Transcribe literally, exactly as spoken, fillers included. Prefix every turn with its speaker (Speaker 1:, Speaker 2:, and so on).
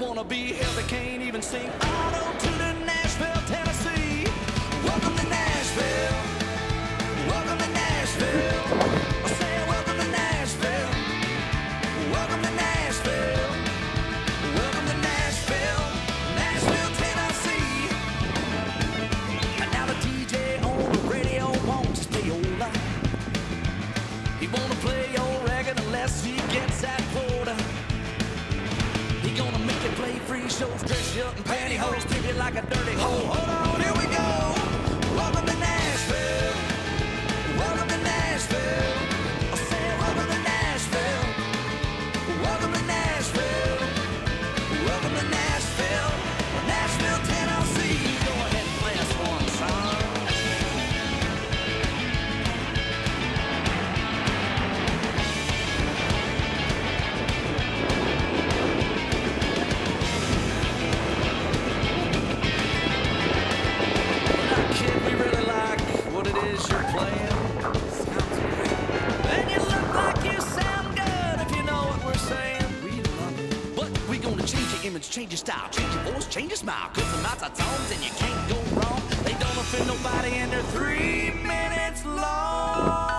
Speaker 1: wanna be held, they can't even sing auto to the Nashville, Tennessee. Welcome to Nashville. Welcome to Nashville. I say welcome to Nashville. Welcome to Nashville. Welcome to Nashville. Nashville, Tennessee. And now the D J on the radio won't just play old life. He wanna play your record unless he gets that quota. He gonna make you play free shows, dress you up in pantyhose, treat you like a dirty hoe. Hold on, here we go. Welcome to Nashville. Welcome to Nashville. I say welcome to Nashville. Welcome to Nashville. Welcome to Nashville. Nashville, Tennessee. Go ahead and play us one, son. Change your style, change your voice, change your smile. Cause the mouths are tones and you can't go wrong. They don't offend nobody and they're three minutes long.